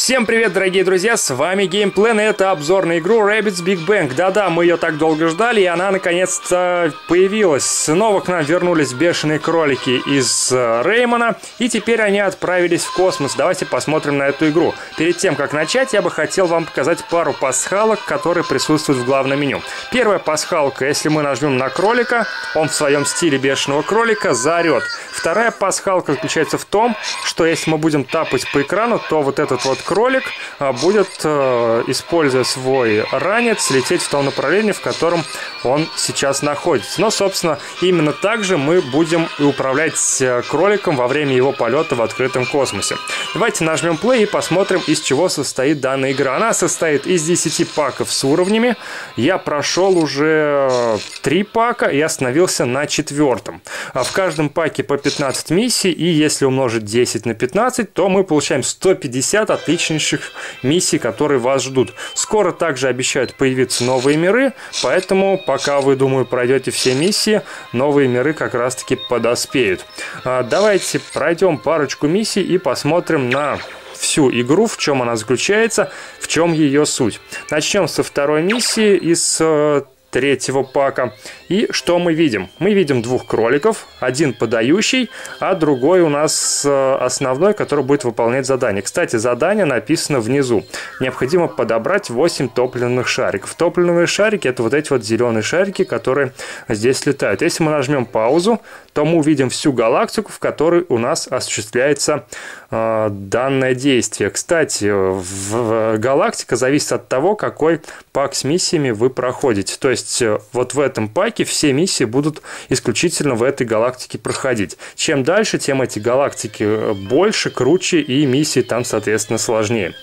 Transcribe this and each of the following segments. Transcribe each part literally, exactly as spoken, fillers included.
Всем привет, дорогие друзья, с вами Геймплен, и это обзор на игру Rabbids Big Bang. Да-да, мы ее так долго ждали, и она наконец-то появилась. Снова к нам вернулись бешеные кролики из Реймона, и теперь они отправились в космос. Давайте посмотрим на эту игру. Перед тем, как начать, я бы хотел вам показать пару пасхалок, которые присутствуют в главном меню. Первая пасхалка, если мы нажмем на кролика, он в своем стиле бешеного кролика заорет. Вторая пасхалка заключается в том, что если мы будем тапать по экрану, то вот этот вот кролик будет, используя свой ранец, лететь в том направлении, в котором он сейчас находится. Но, собственно, именно так же мы будем и управлять кроликом во время его полета в открытом космосе. Давайте нажмем play и посмотрим, из чего состоит данная игра. Она состоит из десяти паков с уровнями. Я прошел уже три пака и остановился на четвертом. В каждом паке по пятнадцать миссий, и если умножить десять на пятнадцать, то мы получаем сто пятьдесят отличнейших миссий, которые вас ждут. Скоро также обещают появиться новые миры, поэтому пока вы, думаю, пройдете все миссии, новые миры как раз-таки подоспеют. Давайте пройдем парочку миссий и посмотрим на всю игру, в чем она заключается, в чем ее суть. Начнем со второй миссии из третьего пака. И что мы видим? Мы видим двух кроликов, один подающий, а другой у нас основной, который будет выполнять задание. Кстати, задание написано внизу. Необходимо подобрать восемь топливных шариков. Топливные шарики — это вот эти вот зеленые шарики, которые здесь летают. Если мы нажмем паузу, то мы увидим всю галактику, в которой у нас осуществляется э, данное действие. Кстати, в, в, галактика зависит от того, какой пак с миссиями вы проходите. То есть вот в этом паке все миссии будут исключительно в этой галактике проходить. Чем дальше, тем эти галактики больше, круче, и миссии там, соответственно, сложнее.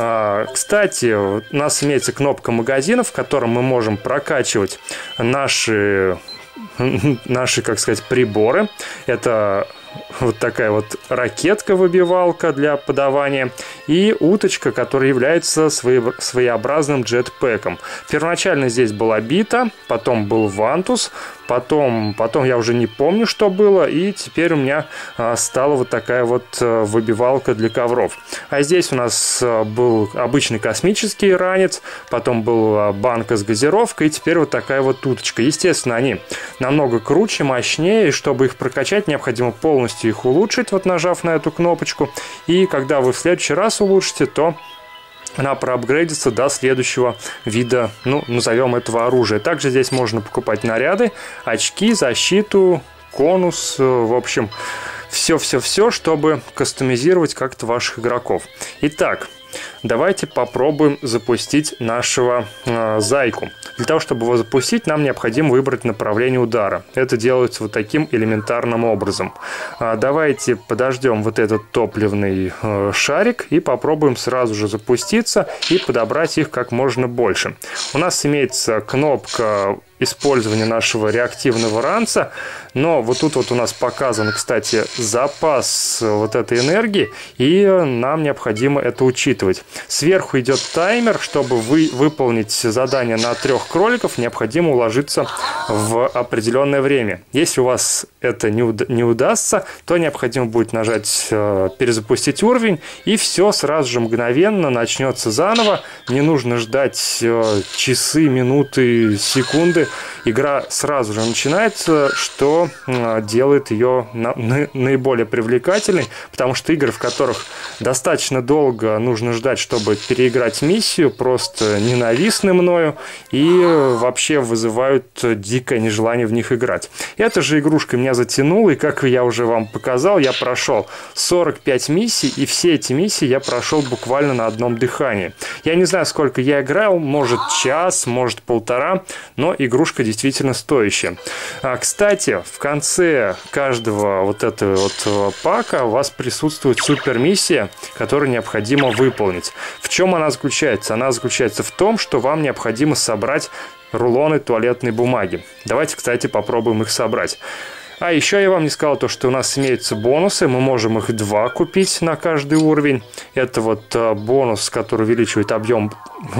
Кстати, у нас имеется кнопка магазина, в котором мы можем прокачивать наши, наши, как сказать, приборы. Это вот такая вот ракетка-выбивалка для подавания и уточка, которая является своеобразным джетпэком. Первоначально здесь была бита, потом был вантус, потом, потом я уже не помню, что было, и теперь у меня а, стала вот такая вот а, выбивалка для ковров. А здесь у нас а, был обычный космический ранец, потом была банка с газировкой, и теперь вот такая вот уточка. Естественно, они намного круче, мощнее, и чтобы их прокачать, необходимо полностью их улучшить, вот нажав на эту кнопочку. И когда вы в следующий раз улучшите, то она проапгрейдится до следующего вида, ну, назовем этого оружия. Также здесь можно покупать наряды, очки, защиту, конус, в общем, все-все-все, чтобы кастомизировать как-то ваших игроков. Итак, давайте попробуем запустить нашего э, зайку. Для того, чтобы его запустить, нам необходимо выбрать направление удара. Это делается вот таким элементарным образом. А, давайте подождем вот этот топливный э, шарик и попробуем сразу же запуститься и подобрать их как можно больше. У нас имеется кнопка использования нашего реактивного ранца, но вот тут вот у нас показан, кстати, запас вот этой энергии, и нам необходимо это учитывать. Сверху идет таймер. Чтобы вы выполнить задание на трех кроликов, необходимо уложиться в определенное время. Если у вас это не, уда не удастся, то необходимо будет нажать э, перезапустить уровень, и все сразу же мгновенно начнется заново. Не нужно ждать э, часы, минуты, секунды. Игра сразу же начинается, что э, делает ее на на наиболее привлекательной, потому что игры, в которых достаточно долго нужно ждать, чтобы переиграть миссию, просто ненавистны мною и вообще вызывают дикое нежелание в них играть. Эта же игрушка меня затянула, и, как я уже вам показал, я прошел сорок пять миссий, и все эти миссии я прошел буквально на одном дыхании. Я не знаю, сколько я играл, может час, может полтора, но игрушка действительно стоящая. А, кстати, в конце каждого вот этого вот пака у вас присутствует супермиссия, которую необходимо выполнить. В чем она заключается? Она заключается в том, что вам необходимо собрать рулоны туалетной бумаги. Давайте, кстати, попробуем их собрать. А еще я вам не сказал то, что у нас имеются бонусы. Мы можем их два купить на каждый уровень. Это вот бонус, который увеличивает объем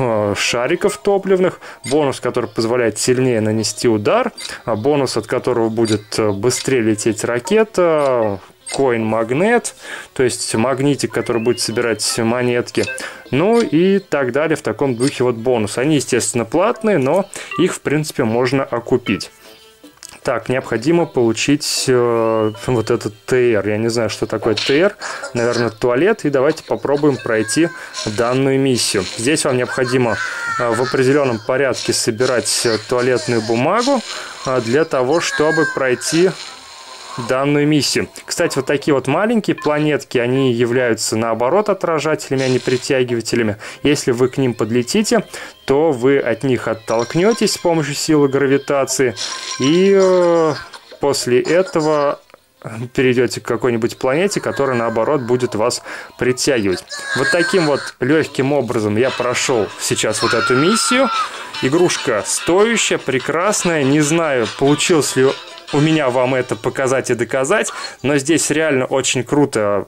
шариков топливных. Бонус, который позволяет сильнее нанести удар. Бонус, от которого будет быстрее лететь ракета. коин-магнет, то есть магнитик, который будет собирать монетки. Ну и так далее в таком духе вот бонус. Они, естественно, платные, но их, в принципе, можно окупить. Так, необходимо получить э, вот этот ТР. Я не знаю, что такое ТР. Наверное, туалет. И давайте попробуем пройти данную миссию. Здесь вам необходимо э, в определенном порядке собирать туалетную бумагу э, для того, чтобы пройти данную миссию. Кстати, вот такие вот маленькие планетки, они являются наоборот отражателями, а не притягивателями. Если вы к ним подлетите, то вы от них оттолкнетесь с помощью силы гравитации, и э, после этого перейдете к какой-нибудь планете, которая наоборот будет вас притягивать. Вот таким вот легким образом я прошел сейчас вот эту миссию. Игрушка стоящая, прекрасная. Не знаю, получилось ли у меня вам это показать и доказать, но здесь реально очень круто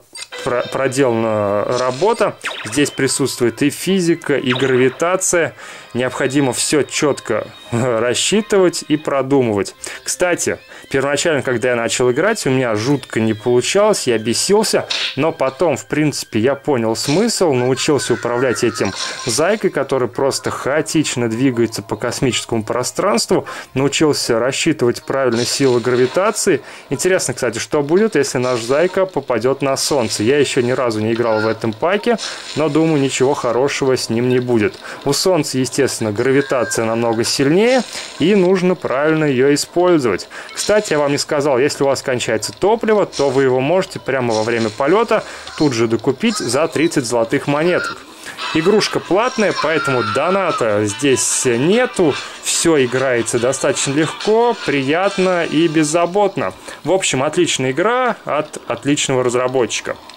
проделана работа. Здесь присутствует и физика, и гравитация. Необходимо все четко рассчитывать и продумывать. Кстати, первоначально, когда я начал играть, у меня жутко не получалось, я бесился, но потом, в принципе, я понял смысл, научился управлять этим зайкой, который просто хаотично двигается по космическому пространству, научился рассчитывать правильно силы гравитации. Интересно, кстати, что будет, если наш зайка попадет на Солнце. Я еще ни разу не играл в этом паке, но думаю, ничего хорошего с ним не будет. У Солнца, естественно, гравитация намного сильнее, и нужно правильно ее использовать. Кстати, я вам не сказал, если у вас кончается топливо, то вы его можете прямо во время полета тут же докупить за тридцать золотых монеток. Игрушка платная, поэтому доната здесь нету. Все играется достаточно легко, приятно и беззаботно. В общем, отличная игра от отличного разработчика.